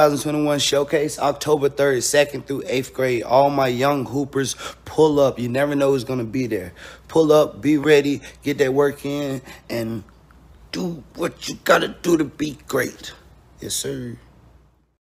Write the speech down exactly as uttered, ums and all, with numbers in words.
thousand twenty-one Showcase, October third, second through eighth grade. All my young hoopers, pull up. You never know who's going to be there. Pull up, be ready, get that work in, and do what you got to do to be great. Yes, sir.